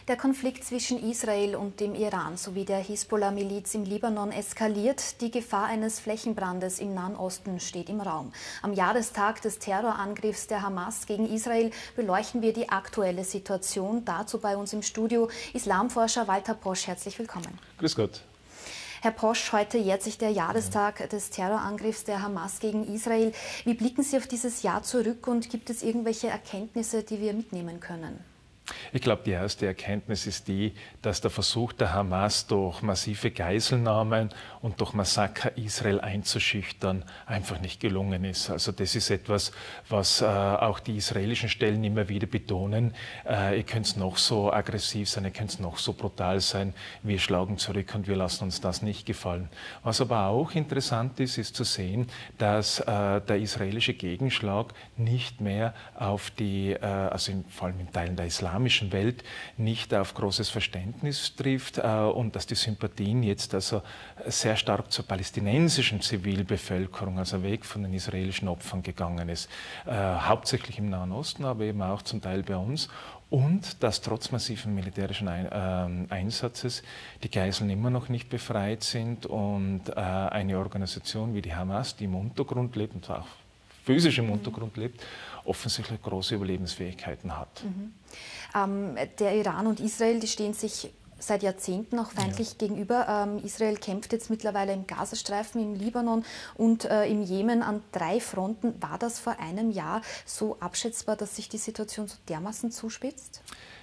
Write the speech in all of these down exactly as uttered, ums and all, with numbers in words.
Der Konflikt zwischen Israel und dem Iran sowie der Hisbollah-Miliz im Libanon eskaliert. Die Gefahr eines Flächenbrandes im Nahen Osten steht im Raum. Am Jahrestag des Terrorangriffs der Hamas gegen Israel beleuchten wir die aktuelle Situation. Dazu bei uns im Studio Islamforscher Walter Posch. Herzlich willkommen. Grüß Gott. Herr Posch, heute jährt sich der Jahrestag des Terrorangriffs der Hamas gegen Israel. Wie blicken Sie auf dieses Jahr zurück und gibt es irgendwelche Erkenntnisse, die wir mitnehmen können? Ich glaube, die erste Erkenntnis ist die, dass der Versuch der Hamas durch massive Geiselnahmen und durch Massaker Israel einzuschüchtern einfach nicht gelungen ist. Also das ist etwas, was äh, auch die israelischen Stellen immer wieder betonen. Äh, ihr könnt noch so aggressiv sein, ihr könnt noch so brutal sein. Wir schlagen zurück und wir lassen uns das nicht gefallen. Was aber auch interessant ist, ist zu sehen, dass äh, der israelische Gegenschlag nicht mehr auf die, äh, also in, vor allem in Teilen der Islam, Welt nicht auf großes Verständnis trifft äh, und dass die Sympathien jetzt also sehr stark zur palästinensischen Zivilbevölkerung, also weg von den israelischen Opfern gegangen ist. Äh, hauptsächlich im Nahen Osten, aber eben auch zum Teil bei uns. Und dass trotz massiven militärischen Ein äh, Einsatzes die Geiseln immer noch nicht befreit sind und äh, eine Organisation wie die Hamas, die im Untergrund lebt und zwar auch physisch im Untergrund lebt, offensichtlich große Überlebensfähigkeiten hat. Mhm. Ähm, der Iran und Israel, die stehen sich seit Jahrzehnten auch feindlich ja. gegenüber. Ähm, Israel kämpft jetzt mittlerweile im Gazastreifen, im Libanon und äh, im Jemen an drei Fronten. War das vor einem Jahr so abschätzbar, dass sich die Situation so dermaßen zuspitzt?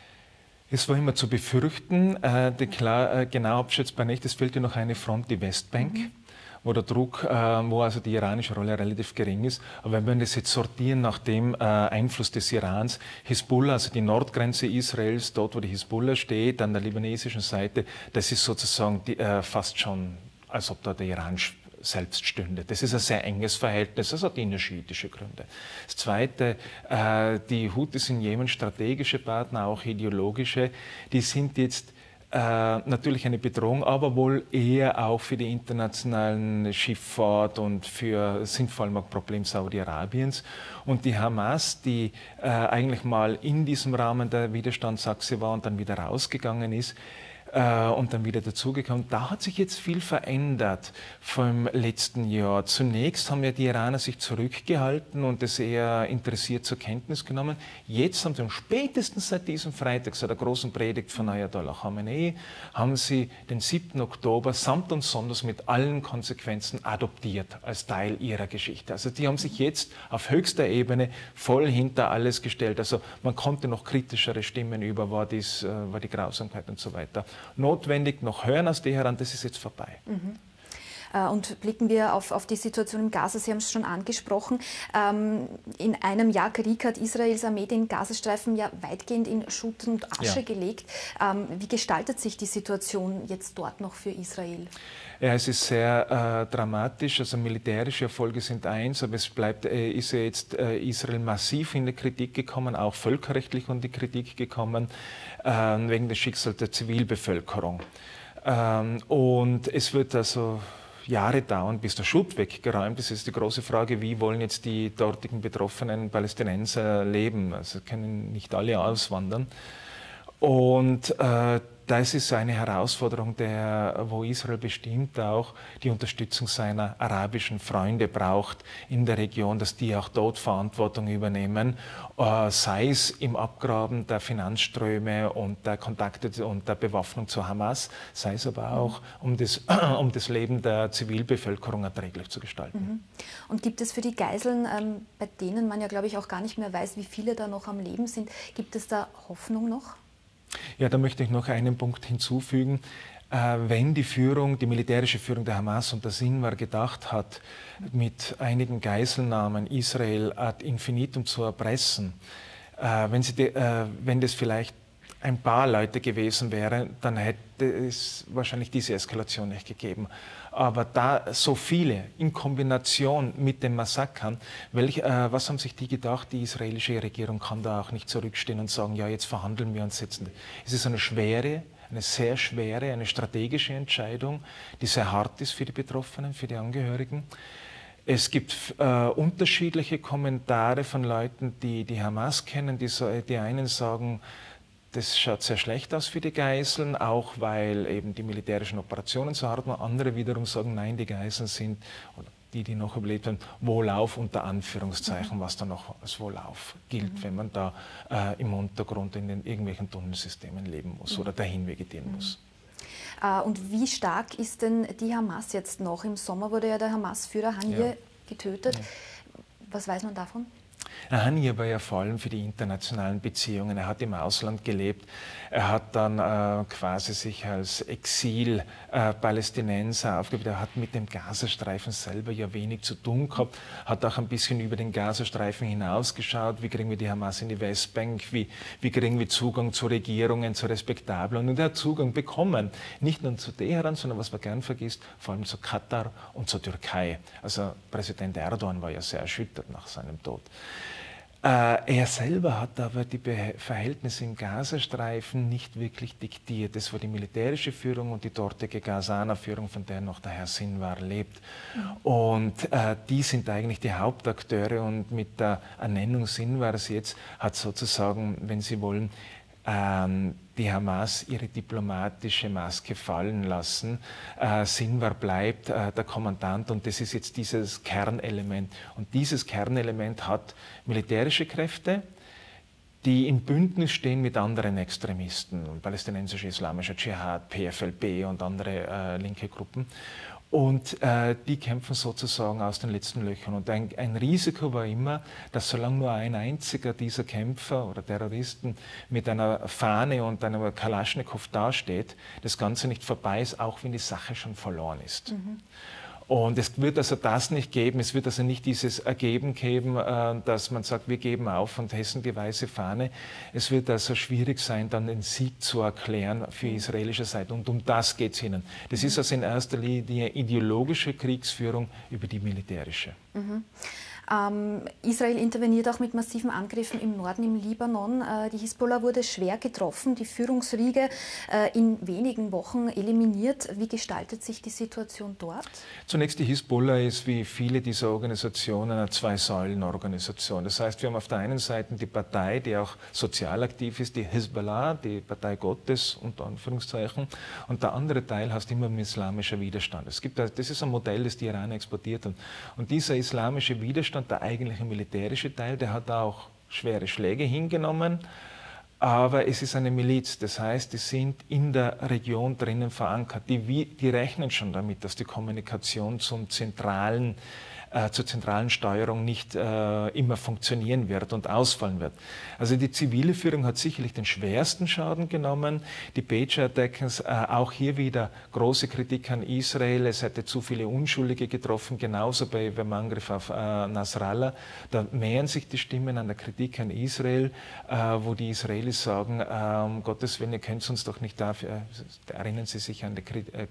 Es war immer zu befürchten, äh, die klar, äh, genau abschätzbar nicht. Es fehlt ja noch eine Front, die Westbank. Mhm. wo der Druck, äh, wo also die iranische Rolle relativ gering ist. Aber wenn wir das jetzt sortieren nach dem äh, Einfluss des Irans, Hisbollah, also die Nordgrenze Israels, dort wo die Hisbollah steht, an der libanesischen Seite, das ist sozusagen die, äh, fast schon, als ob da der Iran selbst stünde. Das ist ein sehr enges Verhältnis, das hat innerschiitische Gründe. Das Zweite, äh, die Houthis sind Jemen strategische Partner, auch ideologische, die sind jetzt Äh, natürlich eine Bedrohung, aber wohl eher auch für die internationalen Schifffahrt und für, sind vor allem auch Problem Saudi-Arabiens. Und die Hamas, die äh, eigentlich mal in diesem Rahmen der Widerstandsachse war und dann wieder rausgegangen ist, und dann wieder dazugekommen. Da hat sich jetzt viel verändert vom letzten Jahr. Zunächst haben ja die Iraner sich zurückgehalten und es eher interessiert zur Kenntnis genommen. Jetzt haben sie, spätestens seit diesem Freitag, seit der großen Predigt von Ayatollah Khamenei, haben sie den siebten Oktober samt und sonders mit allen Konsequenzen adoptiert als Teil ihrer Geschichte. Also die haben sich jetzt auf höchster Ebene voll hinter alles gestellt. Also man konnte noch kritischere Stimmen über, war, dies, war die Grausamkeit und so weiter notwendig noch hören aus Teheran, das ist jetzt vorbei. Mhm. Und blicken wir auf, auf die Situation im Gaza, Sie haben es schon angesprochen. Ähm, in einem Jahr Krieg hat Israels Armee den Gazastreifen ja weitgehend in Schutt und Asche ja. gelegt. Ähm, wie gestaltet sich die Situation jetzt dort noch für Israel? Ja, es ist sehr äh, dramatisch. Also militärische Erfolge sind eins, aber es bleibt, äh, ist ja jetzt äh, Israel massiv in die Kritik gekommen, auch völkerrechtlich in die Kritik gekommen, äh, wegen des Schicksals der Zivilbevölkerung. Ähm, und es wird also Jahre dauern, bis der Schutt weggeräumt ist. Es ist die große Frage, wie wollen jetzt die dortigen betroffenen Palästinenser leben? Also können nicht alle auswandern. Und äh, das ist eine Herausforderung, der, wo Israel bestimmt auch die Unterstützung seiner arabischen Freunde braucht in der Region, dass die auch dort Verantwortung übernehmen, äh, sei es im Abgraben der Finanzströme und der Kontakte und der Bewaffnung zur Hamas, sei es aber auch, um das, um das Leben der Zivilbevölkerung erträglich zu gestalten. Mhm. Und gibt es für die Geiseln, ähm, bei denen man ja, glaube ich, auch gar nicht mehr weiß, wie viele da noch am Leben sind, gibt es da Hoffnung noch? Ja, da möchte ich noch einen Punkt hinzufügen. Äh, wenn die Führung, die militärische Führung der Hamas und der Sinwar gedacht hat, mit einigen Geiselnahmen Israel ad infinitum zu erpressen, äh, wenn, sie de, äh, wenn das vielleicht ein paar Leute gewesen wären, dann hätte es wahrscheinlich diese Eskalation nicht gegeben. Aber da so viele in Kombination mit den Massakern, welch, äh, was haben sich die gedacht? Die israelische Regierung kann da auch nicht zurückstehen und sagen, ja, jetzt verhandeln wir uns jetzt. Es ist eine schwere, eine sehr schwere, eine strategische Entscheidung, die sehr hart ist für die Betroffenen, für die Angehörigen. Es gibt äh, unterschiedliche Kommentare von Leuten, die die Hamas kennen. Die, die einen sagen, Das schaut sehr schlecht aus für die Geiseln, auch weil eben die militärischen Operationen so hart waren. Andere wiederum sagen, nein, die Geiseln sind, oder die, die noch überlebt haben, Wohlauf unter Anführungszeichen, mhm. was dann noch als Wohlauf gilt, mhm. wenn man da äh, im Untergrund in den irgendwelchen Tunnelsystemen leben muss mhm. oder dahin vegetieren mhm. muss. Und wie stark ist denn die Hamas jetzt noch? Im Sommer wurde ja der Hamas-Führer Haniyeh ja. getötet. Ja. Was weiß man davon? Haniyeh war ja vor allem für die internationalen Beziehungen. Er hat im Ausland gelebt. Er hat dann äh, quasi sich als Exil-Palästinenser äh, aufgebaut. Er hat mit dem Gazastreifen selber ja wenig zu tun gehabt, hat auch ein bisschen über den Gazastreifen hinausgeschaut. Wie kriegen wir die Hamas in die Westbank? Wie, wie kriegen wir Zugang zu Regierungen, zu respektablen? Und er hat Zugang bekommen. Nicht nur zu Teheran, sondern was man gern vergisst, vor allem zu Katar und zur Türkei. Also Präsident Erdogan war ja sehr erschüttert nach seinem Tod. Äh, er selber hat aber die Be Verhältnisse im Gazastreifen nicht wirklich diktiert. Es war die militärische Führung und die dortige Gazaner-Führung, von der noch der Herr Sinwar lebt. Mhm. Und äh, die sind eigentlich die Hauptakteure, und mit der Ernennung Sinwars jetzt hat sozusagen, wenn Sie wollen, ähm, die Hamas ihre diplomatische Maske fallen lassen. Äh, Sinwar bleibt äh, der Kommandant, und das ist jetzt dieses Kernelement. Und dieses Kernelement hat militärische Kräfte, die im Bündnis stehen mit anderen Extremisten, palästinensischer Islamischer Dschihad, P F L P und andere äh, linke Gruppen. Und äh, die kämpfen sozusagen aus den letzten Löchern. Und ein, ein Risiko war immer, dass solange nur ein einziger dieser Kämpfer oder Terroristen mit einer Fahne und einem Kalaschnikow dasteht, das Ganze nicht vorbei ist, auch wenn die Sache schon verloren ist. Mhm. Und es wird also das nicht geben, es wird also nicht dieses Ergeben geben, dass man sagt, wir geben auf und hessen die weiße Fahne. Es wird also schwierig sein, dann den Sieg zu erklären für die israelische Seite. Und um das geht es ihnen. Das ist also in erster Linie ideologische Kriegsführung über die militärische. Mhm. Ähm, Israel interveniert auch mit massiven Angriffen im Norden, im Libanon. Äh, die Hisbollah wurde schwer getroffen, die Führungsriege äh, in wenigen Wochen eliminiert. Wie gestaltet sich die Situation dort? Zunächst, die Hisbollah ist wie viele dieser Organisationen eine Zwei-Säulen-Organisation. Das heißt, wir haben auf der einen Seite die Partei, die auch sozial aktiv ist, die Hisbollah, die Partei Gottes, unter Anführungszeichen. Und der andere Teil heißt immer islamischer Widerstand. Es gibt, das ist ein Modell, das die Iraner exportiert haben. Und dieser islamische Widerstand, der eigentliche militärische Teil, der hat auch schwere Schläge hingenommen, aber es ist eine Miliz, das heißt, die sind in der Region drinnen verankert. Die, die rechnen schon damit, dass die Kommunikation zum zentralen Äh, zur zentralen Steuerung nicht äh, immer funktionieren wird und ausfallen wird. Also die zivile Führung hat sicherlich den schwersten Schaden genommen. Die Pager-Attacken, äh, auch hier wieder große Kritik an Israel. Es hätte zu viele Unschuldige getroffen, genauso bei, beim Angriff auf äh, Nasrallah. Da mehren sich die Stimmen an der Kritik an Israel, äh, wo die Israelis sagen, äh, um Gottes Willen, ihr könnt uns doch nicht dafür, äh, erinnern Sie sich an die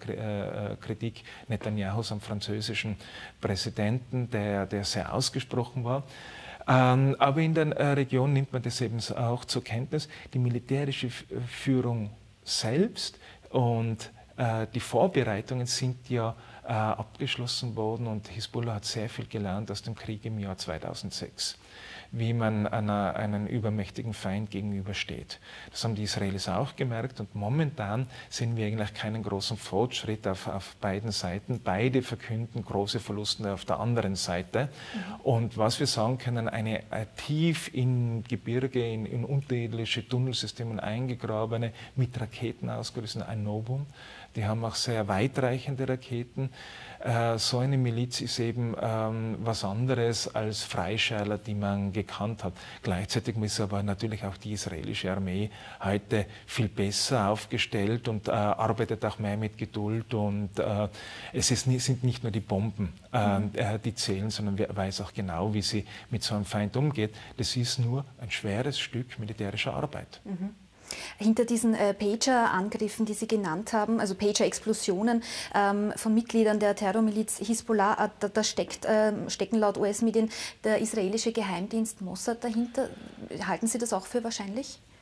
Kritik Netanyahus am französischen Präsidenten, Der, der sehr ausgesprochen war. Ähm, aber in der äh, Region nimmt man das eben auch zur Kenntnis. Die militärische Führung selbst und äh, die Vorbereitungen sind ja äh, abgeschlossen worden, und Hisbollah hat sehr viel gelernt aus dem Krieg im Jahr zweitausendsechs, wie man einer, einem übermächtigen Feind gegenübersteht. Das haben die Israelis auch gemerkt, und momentan sehen wir eigentlich keinen großen Fortschritt auf, auf beiden Seiten. Beide verkünden große Verluste auf der anderen Seite. Mhm. Und was wir sagen können, eine äh, tief in Gebirge, in, in unterirdische Tunnelsysteme eingegrabene, mit Raketen ausgerüstete, ein Novum. Die haben auch sehr weitreichende Raketen. Äh, so eine Miliz ist eben ähm, was anderes als Freischärler, die man gekannt hat. Gleichzeitig ist aber natürlich auch die israelische Armee heute viel besser aufgestellt und äh, arbeitet auch mehr mit Geduld. Und äh, es ist, sind nicht nur die Bomben, äh, mhm. die zählen, sondern wer weiß auch genau, wie sie mit so einem Feind umgeht. Das ist nur ein schweres Stück militärischer Arbeit. Mhm. Hinter diesen äh, Pager-Angriffen, die Sie genannt haben, also Pager-Explosionen ähm, von Mitgliedern der Terrormiliz Hisbollah, äh, da, da steckt, äh, stecken laut U S-Medien der israelische Geheimdienst Mossad dahinter. Halten Sie das auch für wahrscheinlich?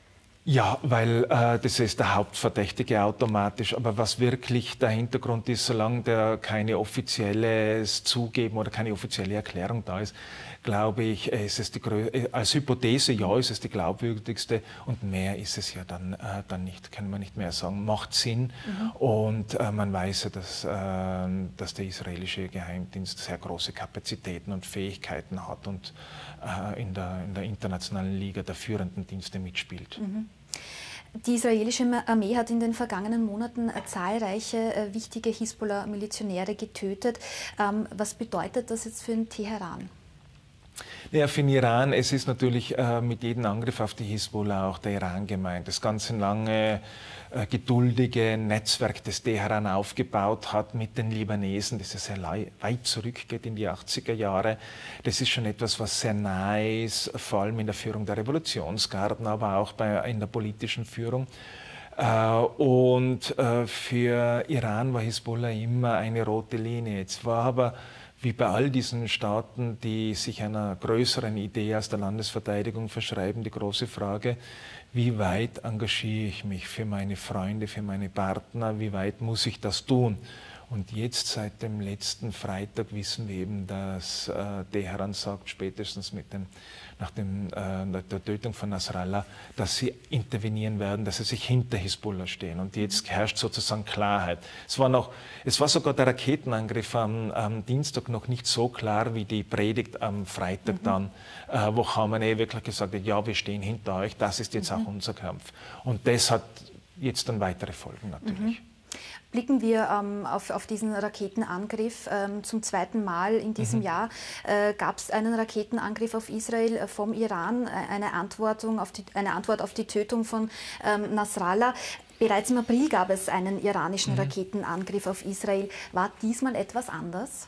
Ja, weil äh, das ist der Hauptverdächtige automatisch. Aber was wirklich der Hintergrund ist, solange da keine offizielles Zugeben oder keine offizielle Erklärung da ist, glaube ich, ist es die Grö als Hypothese, ja, ist es die glaubwürdigste und mehr ist es ja dann, äh, dann nicht, kann man nicht mehr sagen. Macht Sinn mhm. und äh, man weiß ja, dass, äh, dass der israelische Geheimdienst sehr große Kapazitäten und Fähigkeiten hat und äh, in, der, in der internationalen Liga der führenden Dienste mitspielt. Mhm. Die israelische Armee hat in den vergangenen Monaten zahlreiche äh, wichtige Hisbollah-Milizionäre getötet. Ähm, was bedeutet das jetzt für den Teheran? Ja, für den Iran, es ist natürlich äh, mit jedem Angriff auf die Hisbollah auch der Iran gemeint. Das ganze lange, äh, geduldige Netzwerk, das Teheran aufgebaut hat mit den Libanesen, das ja sehr weit zurückgeht in die achtziger Jahre, das ist schon etwas, was sehr nahe ist, vor allem in der Führung der Revolutionsgarden, aber auch bei, in der politischen Führung. Und für Iran war Hisbollah immer eine rote Linie. Jetzt war aber, wie bei all diesen Staaten, die sich einer größeren Idee aus der Landesverteidigung verschreiben, die große Frage, wie weit engagiere ich mich für meine Freunde, für meine Partner, wie weit muss ich das tun? Und jetzt seit dem letzten Freitag wissen wir eben, dass äh, Teheran sagt, spätestens mit dem, nach dem, äh, der Tötung von Nasrallah, dass sie intervenieren werden, dass sie sich hinter Hisbollah stehen. Und jetzt herrscht sozusagen Klarheit. Es war, noch, es war sogar der Raketenangriff am, am Dienstag noch nicht so klar wie die Predigt am Freitag mhm. dann, äh, wo Khamenei wirklich gesagt hat, ja, wir stehen hinter euch, das ist jetzt mhm. auch unser Kampf. Und das hat jetzt dann weitere Folgen natürlich. Mhm. Blicken wir ähm, auf, auf diesen Raketenangriff. Ähm, zum zweiten Mal in diesem mhm. Jahr äh, gab es einen Raketenangriff auf Israel äh, vom Iran, äh, eine, Antwortung auf die, eine Antwort auf die Tötung von ähm, Nasrallah. Bereits im April gab es einen iranischen mhm. Raketenangriff auf Israel. War diesmal etwas anders?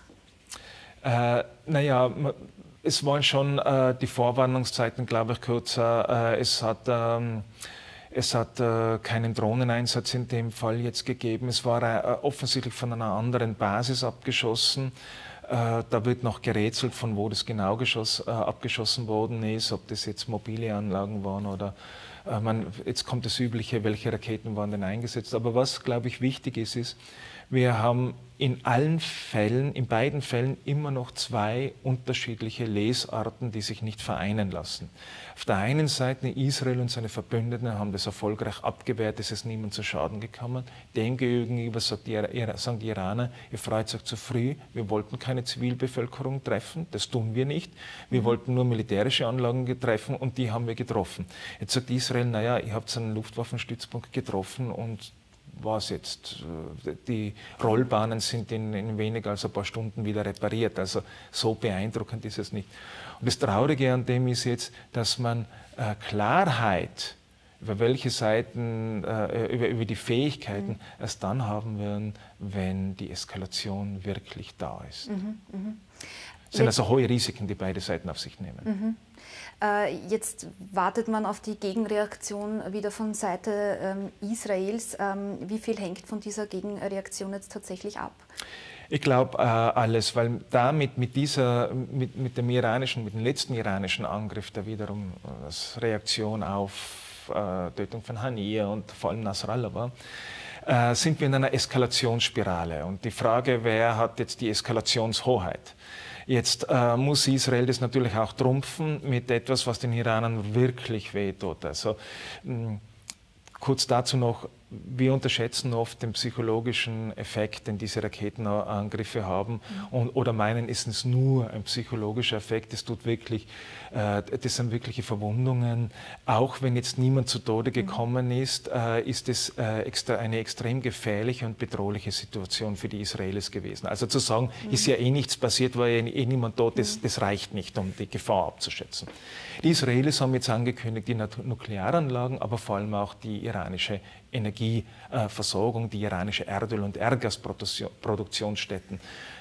Äh, naja, es waren schon äh, die Vorwarnungszeiten, glaube ich, kürzer. Äh, es hat... Ähm, Es hat äh, keinen Drohneneinsatz in dem Fall jetzt gegeben. Es war äh, offensichtlich von einer anderen Basis abgeschossen. Äh, da wird noch gerätselt, von wo das genau geschoss, äh, abgeschossen worden ist, ob das jetzt mobile Anlagen waren oder äh, man, jetzt kommt das Übliche, welche Raketen waren denn eingesetzt. Aber was, glaube ich, wichtig ist, ist, wir haben in allen Fällen, in beiden Fällen immer noch zwei unterschiedliche Lesarten, die sich nicht vereinen lassen. Auf der einen Seite Israel und seine Verbündeten haben das erfolgreich abgewehrt, es ist niemand zu Schaden gekommen. Demgegenüber sagt die, sagen die Iraner, ihr freut euch zu früh, wir wollten keine Zivilbevölkerung treffen, das tun wir nicht. Wir mhm. wollten nur militärische Anlagen treffen und die haben wir getroffen. Jetzt sagt Israel, naja, ihr habt einen Luftwaffenstützpunkt getroffen und was jetzt? Die Rollbahnen sind in, in weniger als ein paar Stunden wieder repariert. Also so beeindruckend ist es nicht. Und das Traurige an dem ist jetzt, dass man äh, Klarheit über welche Seiten, äh, über, über die Fähigkeiten mhm. erst dann haben werden, wenn die Eskalation wirklich da ist. Mhm, mh. Es sind also hohe Risiken, die beide Seiten auf sich nehmen. Mhm. Äh, jetzt wartet man auf die Gegenreaktion wieder von Seite ähm, Israels. Ähm, wie viel hängt von dieser Gegenreaktion jetzt tatsächlich ab? Ich glaube äh, alles, weil damit mit dieser, mit, mit dem iranischen, mit dem letzten iranischen Angriff, der wiederum als Reaktion auf äh, Tötung von Haniyeh und vor allem Nasrallah war, äh, sind wir in einer Eskalationsspirale. Und die Frage, wer hat jetzt die Eskalationshoheit? Jetzt äh, muss Israel das natürlich auch trumpfen mit etwas, was den Iranern wirklich wehtut. Also, mh, kurz dazu noch, wir unterschätzen oft den psychologischen Effekt, den diese Raketenangriffe haben, mhm. und, oder meinen, es ist nur ein psychologischer Effekt. Es tut wirklich, äh, das sind wirkliche Verwundungen. Auch wenn jetzt niemand zu Tode gekommen mhm. ist, äh, ist es äh, extra, eine extrem gefährliche und bedrohliche Situation für die Israelis gewesen. Also zu sagen, mhm. ist ja eh nichts passiert, war ja eh niemand tot, das, das reicht nicht, um die Gefahr abzuschätzen. Die Israelis haben jetzt angekündigt, die Nuklearanlagen, aber vor allem auch die iranische Energieversorgung, die iranische Erdöl- und Erdgasproduktionsstätten.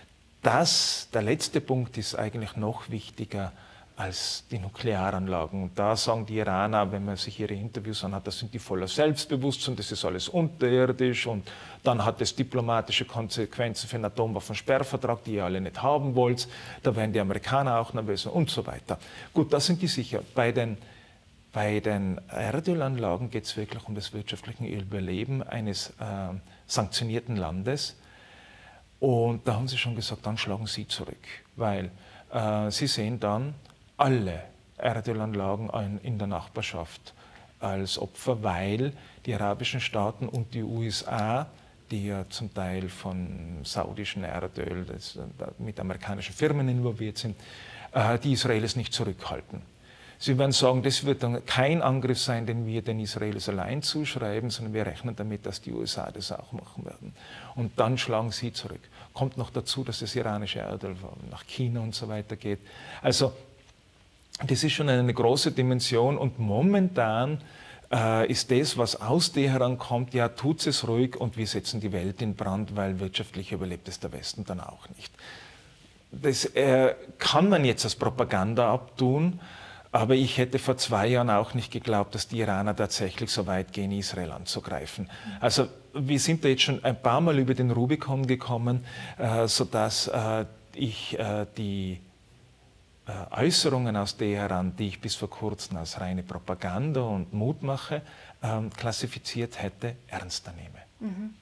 Das, der letzte Punkt, ist eigentlich noch wichtiger als die Nuklearanlagen. Und da sagen die Iraner, wenn man sich ihre Interviews anhat, da sind die voller Selbstbewusstsein, das ist alles unterirdisch und dann hat es diplomatische Konsequenzen für den Atomwaffensperrvertrag, die ihr alle nicht haben wollt. Da werden die Amerikaner auch nervös und so weiter. Gut, das sind die sicher. Bei den Bei den Erdölanlagen geht es wirklich um das wirtschaftliche Überleben eines äh, sanktionierten Landes. Und da haben sie schon gesagt, dann schlagen sie zurück, weil äh, sie sehen dann alle Erdölanlagen in der Nachbarschaft als Opfer, weil die arabischen Staaten und die U S A, die ja zum Teil von saudischem Erdöl das, mit amerikanischen Firmen involviert sind, äh, die Israelis nicht zurückhalten. Sie werden sagen, das wird dann kein Angriff sein, den wir den Israelis allein zuschreiben, sondern wir rechnen damit, dass die U S A das auch machen werden. Und dann schlagen sie zurück. Kommt noch dazu, dass das iranische Erdöl nach China und so weiter geht. Also das ist schon eine große Dimension und momentan äh, ist das, was aus Teheran kommt, ja, tut es ruhig und wir setzen die Welt in Brand, weil wirtschaftlich überlebt es der Westen dann auch nicht. Das äh, kann man jetzt als Propaganda abtun. Aber ich hätte vor zwei Jahren auch nicht geglaubt, dass die Iraner tatsächlich so weit gehen, Israel anzugreifen. Also wir sind da jetzt schon ein paar Mal über den Rubikon gekommen, äh, sodass äh, ich äh, die äh, Äußerungen aus Teheran, die ich bis vor kurzem als reine Propaganda und Mutmache äh, klassifiziert hätte, ernster nehme. Mhm.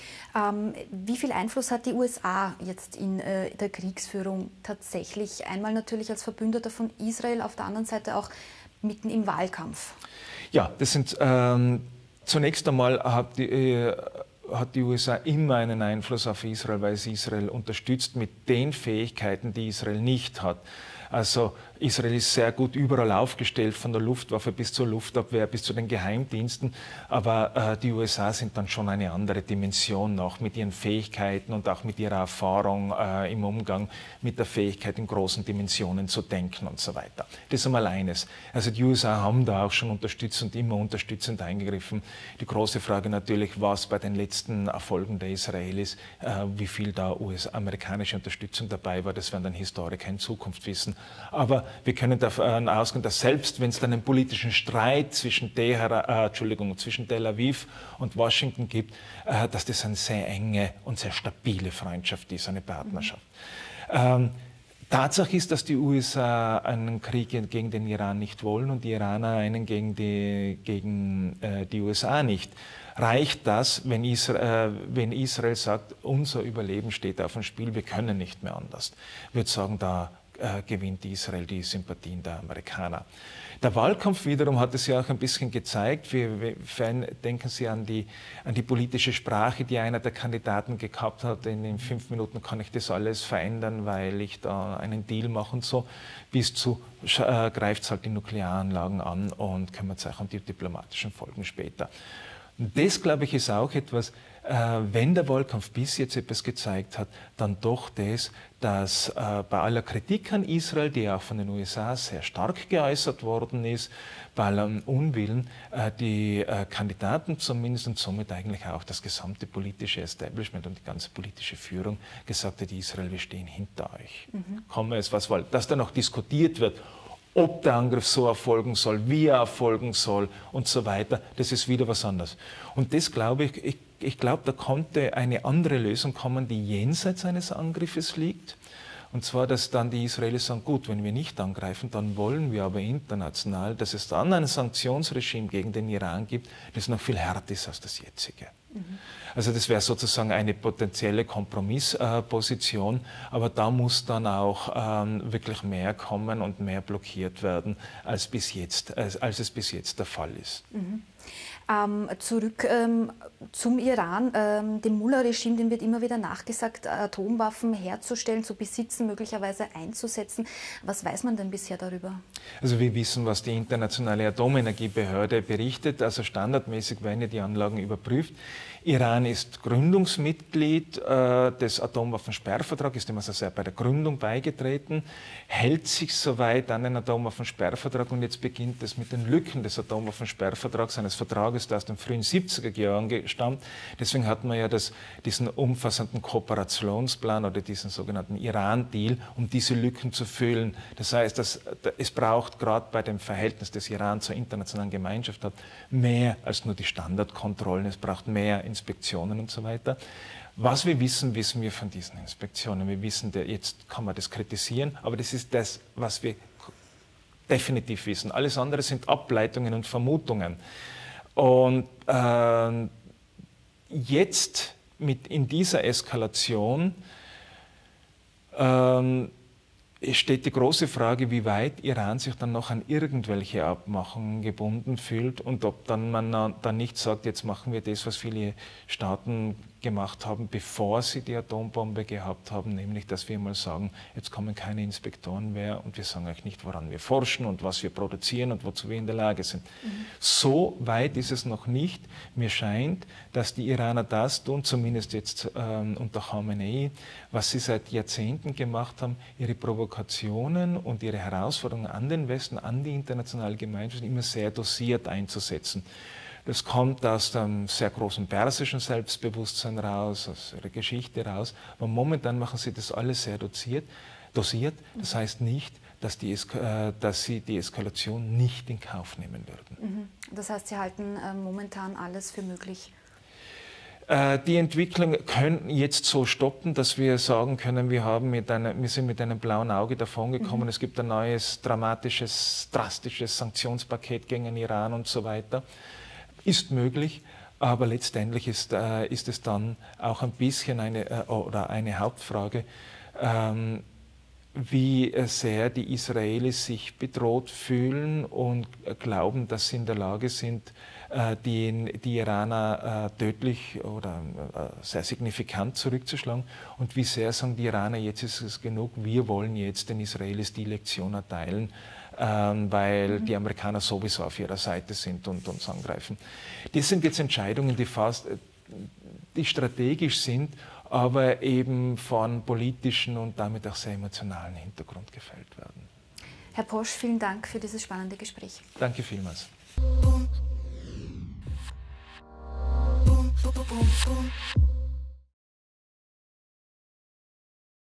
Ähm, wie viel Einfluss hat die U S A jetzt in äh, der Kriegsführung tatsächlich? Einmal natürlich als Verbündeter von Israel, auf der anderen Seite auch mitten im Wahlkampf. Ja, das sind ähm, zunächst einmal hat die, äh, hat die U S A immer einen Einfluss auf Israel, weil sie Israel unterstützt mit den Fähigkeiten, die Israel nicht hat. Also Israel ist sehr gut überall aufgestellt, von der Luftwaffe bis zur Luftabwehr, bis zu den Geheimdiensten. Aber äh, die U S A sind dann schon eine andere Dimension noch mit ihren Fähigkeiten und auch mit ihrer Erfahrung äh, im Umgang mit der Fähigkeit, in großen Dimensionen zu denken und so weiter. Das ist einmal eines. Also die U S A haben da auch schon unterstützt und immer unterstützend eingegriffen. Die große Frage natürlich, was bei den letzten Erfolgen der Israelis, äh, wie viel da U S-amerikanische Unterstützung dabei war, das werden dann Historiker in Zukunft wissen. Aber wir können davon ausgehen, dass selbst wenn es dann einen politischen Streit zwischen, Teheran, äh, Entschuldigung, zwischen Tel Aviv und Washington gibt, äh, dass das eine sehr enge und sehr stabile Freundschaft ist, eine Partnerschaft. Mhm. Ähm, Tatsache ist, dass die U S A einen Krieg gegen den Iran nicht wollen und die Iraner einen gegen die, gegen, äh, die U S A nicht. Reicht das, wenn Israel, äh, wenn Israel sagt, unser Überleben steht auf dem Spiel, wir können nicht mehr anders? Ich würde sagen, da Äh, gewinnt Israel die Sympathien der Amerikaner. Der Wahlkampf wiederum hat es ja auch ein bisschen gezeigt. Wir, wir denken Sie an die, an die politische Sprache, die einer der Kandidaten gehabt hat. In, in fünf Minuten kann ich das alles verändern, weil ich da einen Deal mache und so. Bis zu äh, greift es halt die Nuklearanlagen an und kümmert sich um die diplomatischen Folgen später. Und das, glaube ich, ist auch etwas, äh, wenn der Wahlkampf bis jetzt etwas gezeigt hat, dann doch das, dass äh, bei aller Kritik an Israel, die auch von den U S A sehr stark geäußert worden ist, bei allem Unwillen, äh, die äh, Kandidaten zumindest und somit eigentlich auch das gesamte politische Establishment und die ganze politische Führung gesagt hat, Israel, wir stehen hinter euch. Mhm. Komme es, was wollt. Dass da noch diskutiert wird, ob der Angriff so erfolgen soll, wie er erfolgen soll und so weiter, das ist wieder was anderes. Und das glaube ich, ich, ich glaube, da konnte eine andere Lösung kommen, die jenseits eines Angriffes liegt. Und zwar, dass dann die Israelis sagen, gut, wenn wir nicht angreifen, dann wollen wir aber international, dass es dann ein Sanktionsregime gegen den Iran gibt, das noch viel härter ist als das jetzige. Mhm. Also das wäre sozusagen eine potenzielle Kompromissposition, äh, aber da muss dann auch ähm, wirklich mehr kommen und mehr blockiert werden, als, bis jetzt, als, als es bis jetzt der Fall ist. Mhm. Ähm, zurück ähm, zum Iran. Ähm, dem Mullah-Regime, dem wird immer wieder nachgesagt, Atomwaffen herzustellen, zu besitzen, möglicherweise einzusetzen. Was weiß man denn bisher darüber? Also wir wissen, was die Internationale Atomenergiebehörde berichtet. Also standardmäßig werden ja die Anlagen überprüft. Iran ist Gründungsmitglied äh, des Atomwaffensperrvertrags, ist ihm also sehr bei der Gründung beigetreten, hält sich soweit an den Atomwaffensperrvertrag und jetzt beginnt es mit den Lücken des Atomwaffensperrvertrags, eines Vertrages, der aus den frühen siebziger Jahren stammt. Deswegen hat man ja das, diesen umfassenden Kooperationsplan oder diesen sogenannten Iran-Deal, um diese Lücken zu füllen. Das heißt, dass, es braucht gerade bei dem Verhältnis des Iran zur internationalen Gemeinschaft hat, mehr als nur die Standardkontrollen, es braucht mehr Inspektionen und so weiter. Was wir wissen, wissen wir von diesen Inspektionen. Wir wissen, jetzt kann man das kritisieren, aber das ist das, was wir definitiv wissen. Alles andere sind Ableitungen und Vermutungen. Und äh, jetzt mit in dieser Eskalation äh, steht die große Frage, wie weit Iran sich dann noch an irgendwelche Abmachungen gebunden fühlt und ob dann man dann nicht sagt, jetzt machen wir das, was viele Staaten gemacht haben, bevor sie die Atombombe gehabt haben, nämlich, dass wir mal sagen, jetzt kommen keine Inspektoren mehr und wir sagen euch nicht, woran wir forschen und was wir produzieren und wozu wir in der Lage sind. Mhm. So weit ist es noch nicht. Mir scheint, dass die Iraner das tun, zumindest jetzt ähm, unter Khamenei, was sie seit Jahrzehnten gemacht haben, ihre Provokationen und ihre Herausforderungen an den Westen, an die internationale Gemeinschaft immer sehr dosiert einzusetzen. Das kommt aus dem sehr großen persischen Selbstbewusstsein raus, aus ihrer Geschichte raus. Aber momentan machen sie das alles sehr dosiert. dosiert. Das heißt nicht, dass, die, dass sie die Eskalation nicht in Kauf nehmen würden. Das heißt, Sie halten momentan alles für möglich? Die Entwicklung können jetzt so stoppen, dass wir sagen können, wir, haben mit einer, wir sind mit einem blauen Auge davongekommen. Mhm. Es gibt ein neues, dramatisches, drastisches Sanktionspaket gegen den Iran und so weiter. Ist möglich, aber letztendlich ist, äh, ist es dann auch ein bisschen eine, äh, oder eine Hauptfrage, ähm, wie sehr die Israelis sich bedroht fühlen und glauben, dass sie in der Lage sind, äh, die, die Iraner äh, tödlich oder äh, sehr signifikant zurückzuschlagen und wie sehr sagen die Iraner, jetzt ist es genug, wir wollen jetzt den Israelis die Lektion erteilen, Ähm, weil mhm. die Amerikaner sowieso auf ihrer Seite sind und uns angreifen. Das sind jetzt Entscheidungen, die fast die strategisch sind, aber eben von politischen und damit auch sehr emotionalen Hintergrund gefällt werden. Herr Posch, vielen Dank für dieses spannende Gespräch. Danke vielmals. Boom, boom, boom.